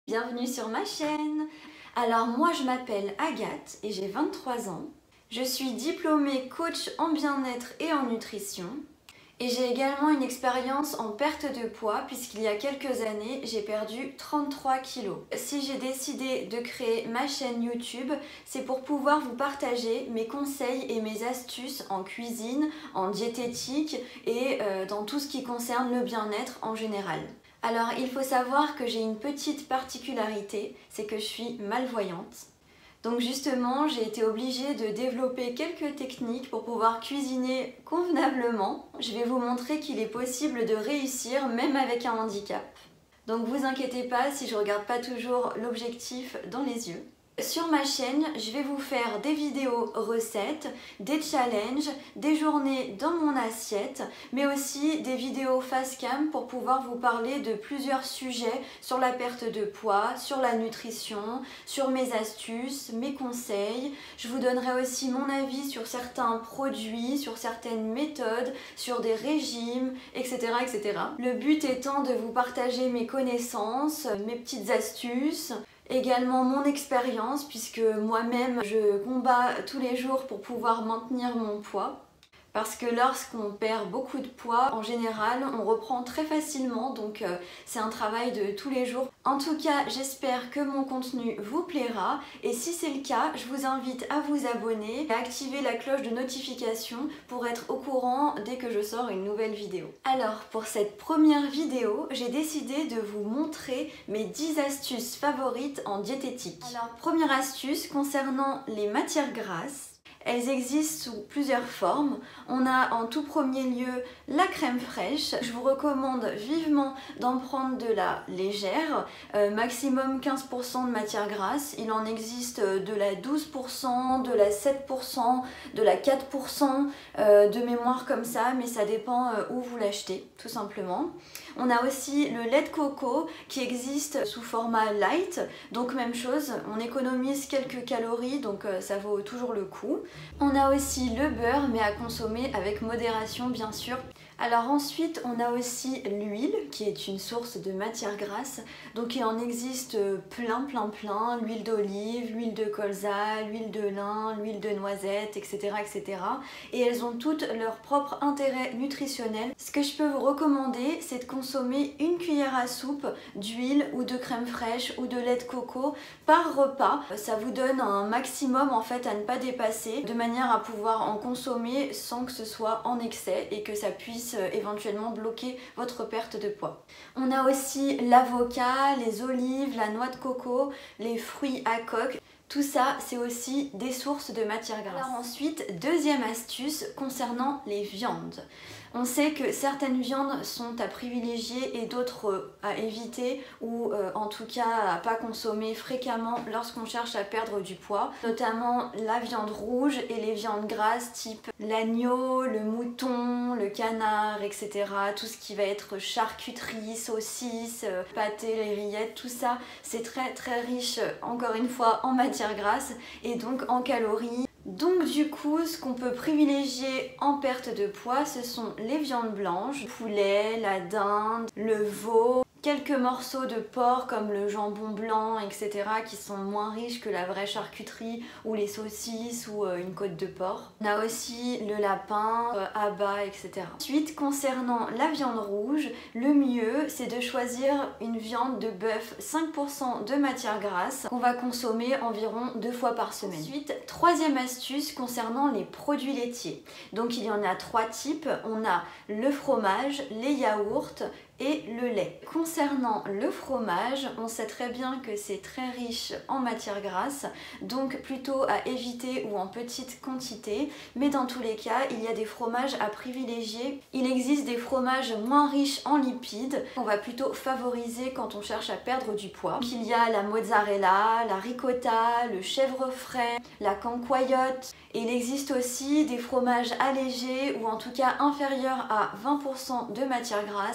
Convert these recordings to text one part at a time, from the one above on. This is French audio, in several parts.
Bienvenue sur ma chaîne. Alors moi je m'appelle Agathe et j'ai 23 ans. Je suis diplômée coach en bien-être et en nutrition. Et j'ai également une expérience en perte de poids puisqu'il y a quelques années j'ai perdu 33 kilos. Si j'ai décidé de créer ma chaîne YouTube, c'est pour pouvoir vous partager mes conseils et mes astuces en cuisine, en diététique et dans tout ce qui concerne le bien-être en général. Alors il faut savoir que j'ai une petite particularité, c'est que je suis malvoyante. Donc justement, j'ai été obligée de développer quelques techniques pour pouvoir cuisiner convenablement. Je vais vous montrer qu'il est possible de réussir même avec un handicap. Donc vous inquiétez pas si je ne regarde pas toujours l'objectif dans les yeux. Sur ma chaîne, je vais vous faire des vidéos recettes, des challenges, des journées dans mon assiette, mais aussi des vidéos face cam pour pouvoir vous parler de plusieurs sujets sur la perte de poids, sur la nutrition, sur mes astuces, mes conseils. Je vous donnerai aussi mon avis sur certains produits, sur certaines méthodes, sur des régimes, etc., etc. Le but étant de vous partager mes connaissances, mes petites astuces, également mon expérience puisque moi-même je combats tous les jours pour pouvoir maintenir mon poids. Parce que lorsqu'on perd beaucoup de poids, en général, on reprend très facilement, donc c'est un travail de tous les jours. En tout cas, j'espère que mon contenu vous plaira et si c'est le cas, je vous invite à vous abonner et à activer la cloche de notification pour être au courant dès que je sors une nouvelle vidéo. Alors, pour cette première vidéo, j'ai décidé de vous montrer mes 10 astuces favorites en diététique. Alors, première astuce concernant les matières grasses. Elles existent sous plusieurs formes. On a en tout premier lieu la crème fraîche. Je vous recommande vivement d'en prendre de la légère, maximum 15% de matière grasse. Il en existe de la 12%, de la 7%, de la 4% de mémoire comme ça, mais ça dépend où vous l'achetez, tout simplement. On a aussi le lait de coco qui existe sous format light, donc même chose, on économise quelques calories, donc ça vaut toujours le coup. On a aussi le beurre, mais à consommer avec modération bien sûr. Alors ensuite, on a aussi l'huile qui est une source de matière grasse. Donc il en existe plein. L'huile d'olive, l'huile de colza, l'huile de lin, l'huile de noisette, etc., etc. Et elles ont toutes leur propre intérêt nutritionnel. Ce que je peux vous recommander, c'est de consommer une cuillère à soupe d'huile ou de crème fraîche ou de lait de coco par repas. Ça vous donne un maximum en fait à ne pas dépasser, de manière à pouvoir en consommer sans que ce soit en excès et que ça puisse éventuellement bloquer votre perte de poids. On a aussi l'avocat, les olives, la noix de coco, les fruits à coque. Tout ça, c'est aussi des sources de matière grasse. Alors ensuite, deuxième astuce concernant les viandes. On sait que certaines viandes sont à privilégier et d'autres à éviter ou en tout cas à pas consommer fréquemment lorsqu'on cherche à perdre du poids, notamment la viande rouge et les viandes grasses type l'agneau, le mouton, le canard, etc. Tout ce qui va être charcuterie, saucisses, pâté, les rillettes, tout ça c'est très riche encore une fois en matière grasse et donc en calories. Donc du coup, ce qu'on peut privilégier en perte de poids, ce sont les viandes blanches, le poulet, la dinde, le veau, quelques morceaux de porc comme le jambon blanc, etc. qui sont moins riches que la vraie charcuterie ou les saucisses ou une côte de porc. On a aussi le lapin, abats, etc. Ensuite, concernant la viande rouge, le mieux c'est de choisir une viande de bœuf 5% de matière grasse qu'on va consommer environ 2 fois par semaine. Ensuite, troisième astuce concernant les produits laitiers. Donc il y en a 3 types. On a le fromage, les yaourts et le lait. Concernant le fromage, on sait très bien que c'est très riche en matière grasse, donc plutôt à éviter ou en petite quantité, mais dans tous les cas, il y a des fromages à privilégier. Il existe des fromages moins riches en lipides, qu'on va plutôt favoriser quand on cherche à perdre du poids. Donc, il y a la mozzarella, la ricotta, le chèvre frais, la cancoyote, et il existe aussi des fromages allégés ou en tout cas inférieurs à 20% de matière grasse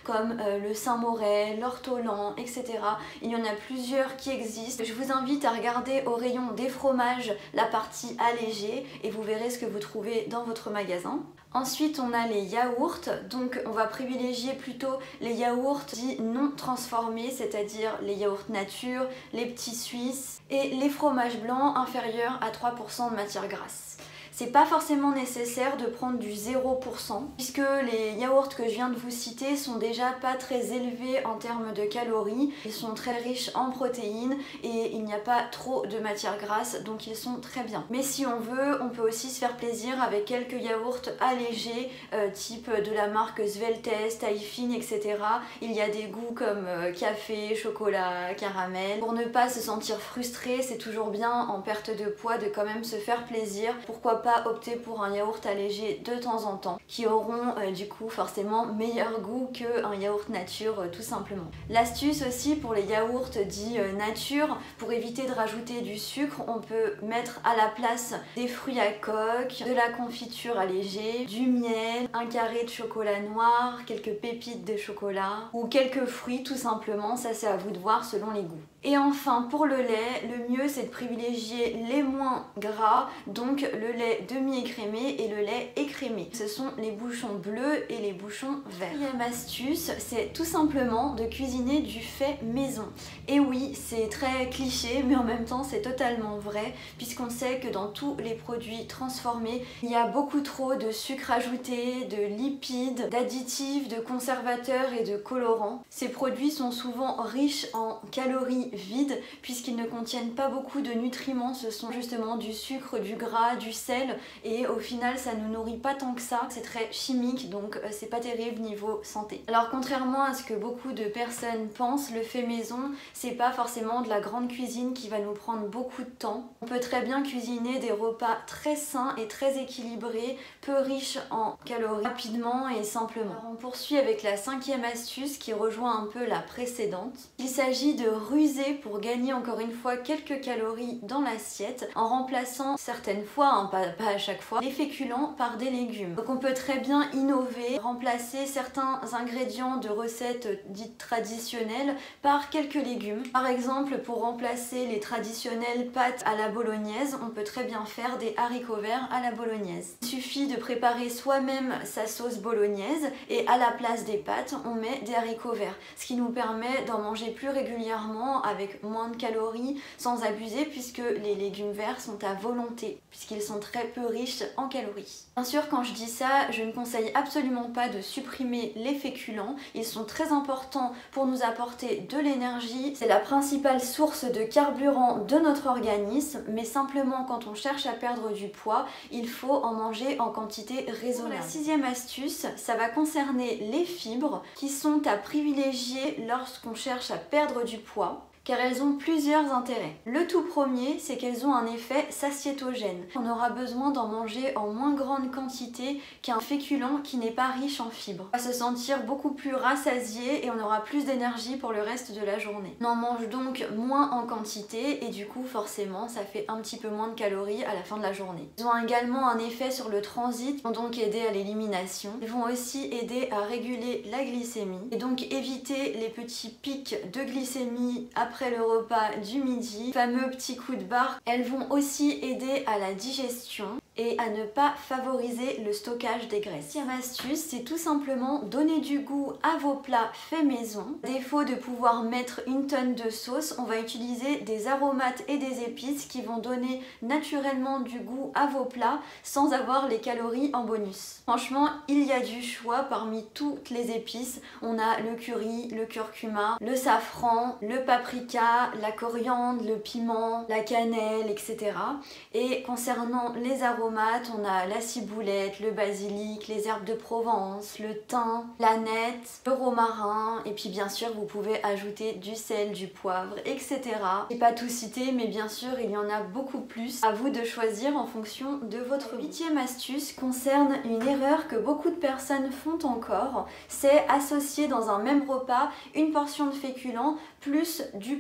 comme le Saint-Moré, l'ortolan, etc. Il y en a plusieurs qui existent. Je vous invite à regarder au rayon des fromages la partie allégée et vous verrez ce que vous trouvez dans votre magasin. Ensuite, on a les yaourts, donc on va privilégier plutôt les yaourts dits non transformés, c'est-à-dire les yaourts nature, les petits suisses et les fromages blancs inférieurs à 3% de matière grasse. C'est pas forcément nécessaire de prendre du 0% puisque les yaourts que je viens de vous citer sont déjà pas très élevés en termes de calories. Ils sont très riches en protéines et il n'y a pas trop de matière grasse, donc ils sont très bien. Mais si on veut, on peut aussi se faire plaisir avec quelques yaourts allégés type de la marque Sveltes, Taifine, etc. Il y a des goûts comme café, chocolat, caramel. Pour ne pas se sentir frustré, c'est toujours bien en perte de poids de quand même se faire plaisir. Pourquoi pas opter pour un yaourt allégé de temps en temps qui auront du coup forcément meilleur goût qu'un yaourt nature tout simplement. L'astuce aussi pour les yaourts dits nature, pour éviter de rajouter du sucre, on peut mettre à la place des fruits à coque, de la confiture allégée, du miel, un carré de chocolat noir, quelques pépites de chocolat ou quelques fruits tout simplement, ça c'est à vous de voir selon les goûts. Et enfin pour le lait, le mieux c'est de privilégier les moins gras, donc le lait demi-écrémé et le lait écrémé. Ce sont les bouchons bleus et les bouchons verts. Deuxième astuce, c'est tout simplement de cuisiner du fait maison. Et oui, c'est très cliché, mais en même temps c'est totalement vrai, puisqu'on sait que dans tous les produits transformés, il y a beaucoup trop de sucre ajouté, de lipides, d'additifs, de conservateurs et de colorants. Ces produits sont souvent riches en calories vides, puisqu'ils ne contiennent pas beaucoup de nutriments, ce sont justement du sucre, du gras, du sel, et au final ça nous nourrit pas tant que ça, c'est très chimique, donc c'est pas terrible niveau santé. Alors contrairement à ce que beaucoup de personnes pensent, le fait maison c'est pas forcément de la grande cuisine qui va nous prendre beaucoup de temps. On peut très bien cuisiner des repas très sains et très équilibrés, peu riches en calories, rapidement et simplement. Alors on poursuit avec la cinquième astuce qui rejoint un peu la précédente. Il s'agit de ruser pour gagner encore une fois quelques calories dans l'assiette en remplaçant certaines fois, hein, pas à chaque fois, les féculents par des légumes. Donc on peut très bien innover, remplacer certains ingrédients de recettes dites traditionnelles par quelques légumes. Par exemple, pour remplacer les traditionnelles pâtes à la bolognaise, on peut très bien faire des haricots verts à la bolognaise. Il suffit de préparer soi-même sa sauce bolognaise et à la place des pâtes, on met des haricots verts, ce qui nous permet d'en manger plus régulièrement avec moins de calories sans abuser puisque les légumes verts sont à volonté, puisqu'ils sont très peu riches en calories. Bien sûr, quand je dis ça, je ne conseille absolument pas de supprimer les féculents. Ils sont très importants pour nous apporter de l'énergie. C'est la principale source de carburant de notre organisme, mais simplement quand on cherche à perdre du poids, il faut en manger en quantité raisonnable. La sixième astuce, ça va concerner les fibres qui sont à privilégier lorsqu'on cherche à perdre du poids, car elles ont plusieurs intérêts. Le tout premier, c'est qu'elles ont un effet satiétogène. On aura besoin d'en manger en moins grande quantité qu'un féculent qui n'est pas riche en fibres. On va se sentir beaucoup plus rassasié et on aura plus d'énergie pour le reste de la journée. On en mange donc moins en quantité et du coup forcément ça fait un petit peu moins de calories à la fin de la journée. Ils ont également un effet sur le transit, vont donc aider à l'élimination. Ils vont aussi aider à réguler la glycémie et donc éviter les petits pics de glycémie après le repas du midi, fameux petits coups de barre. Elles vont aussi aider à la digestion et à ne pas favoriser le stockage des graisses. Deuxième astuce, c'est tout simplement donner du goût à vos plats faits maison. À défaut de pouvoir mettre une tonne de sauce, on va utiliser des aromates et des épices qui vont donner naturellement du goût à vos plats sans avoir les calories en bonus. Franchement, il y a du choix parmi toutes les épices. On a le curry, le curcuma, le safran, le paprika, la coriandre, le piment, la cannelle, etc. Et concernant les aromates, on a la ciboulette, le basilic, les herbes de Provence, le thym, l'aneth, le romarin et puis bien sûr vous pouvez ajouter du sel, du poivre, etc. Je n'ai pas tout cité mais bien sûr il y en a beaucoup plus. À vous de choisir en fonction de votre goût. Huitième astuce concerne une erreur que beaucoup de personnes font encore, c'est associer dans un même repas une portion de féculents plus du pain.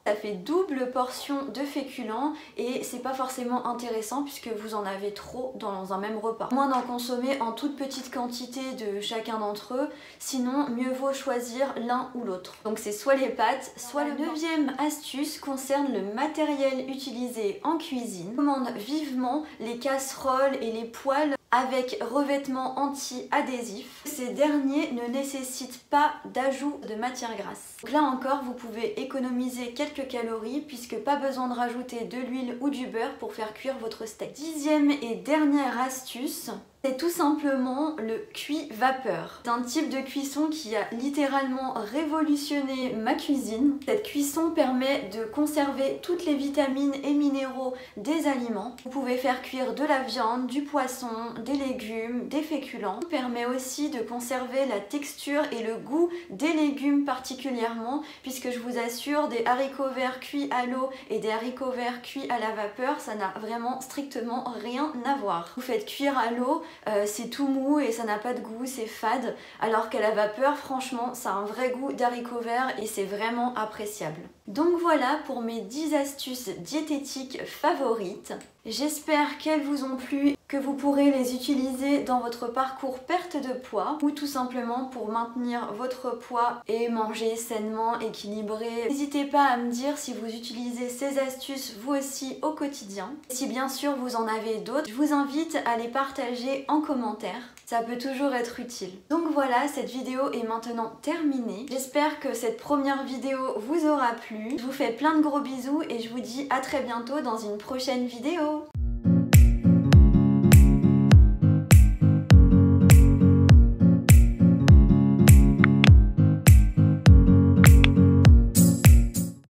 Ça fait double portion de féculents et c'est pas forcément intéressant puisque vous en avez trop dans un même repas. Moins d'en consommer en toute petite quantité de chacun d'entre eux, sinon mieux vaut choisir l'un ou l'autre. Donc c'est soit les pâtes, soit le pain. Neuvième astuce concerne le matériel utilisé en cuisine. Je recommande vivement les casseroles et les poêles avec revêtement anti-adhésif. Ces derniers ne nécessitent pas d'ajout de matière grasse. Donc là encore, vous pouvez économiser quelques calories puisque pas besoin de rajouter de l'huile ou du beurre pour faire cuire votre steak. Dixième et dernière astuce, c'est tout simplement le cuit vapeur. C'est un type de cuisson qui a littéralement révolutionné ma cuisine. Cette cuisson permet de conserver toutes les vitamines et minéraux des aliments. Vous pouvez faire cuire de la viande, du poisson, des légumes, des féculents. Ça permet aussi de conserver la texture et le goût des légumes particulièrement, puisque je vous assure, des haricots verts cuits à l'eau et des haricots verts cuits à la vapeur, ça n'a vraiment strictement rien à voir. Vous faites cuire à l'eau, c'est tout mou et ça n'a pas de goût, c'est fade, alors qu'à la vapeur, franchement, ça a un vrai goût d'haricots verts et c'est vraiment appréciable. Donc voilà pour mes 10 astuces diététiques favorites. J'espère qu'elles vous ont plu, que vous pourrez les utiliser dans votre parcours perte de poids ou tout simplement pour maintenir votre poids et manger sainement, équilibré. N'hésitez pas à me dire si vous utilisez ces astuces vous aussi au quotidien. Si bien sûr vous en avez d'autres, je vous invite à les partager en commentaire. Ça peut toujours être utile. Donc voilà, cette vidéo est maintenant terminée. J'espère que cette première vidéo vous aura plu. Je vous fais plein de gros bisous et je vous dis à très bientôt dans une prochaine vidéo.